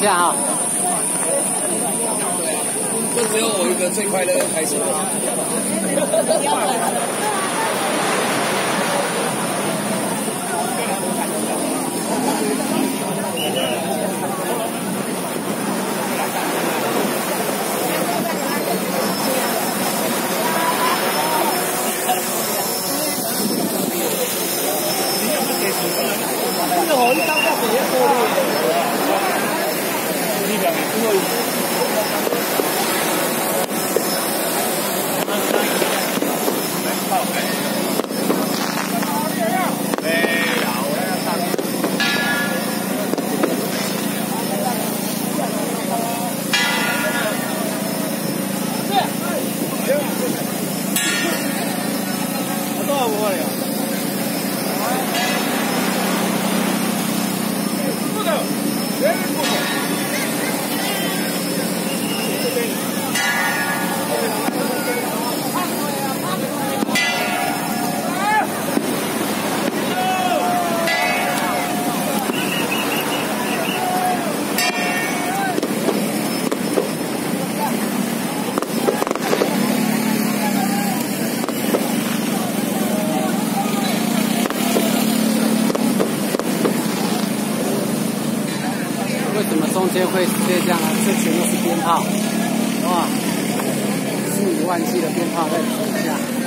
下哈。 就只有我一个最快乐开车。 这好，你当下直接过路。你两个最后一个。 为什么中间会这样啊？这全都是鞭炮，哇，数以万计的鞭炮在底下。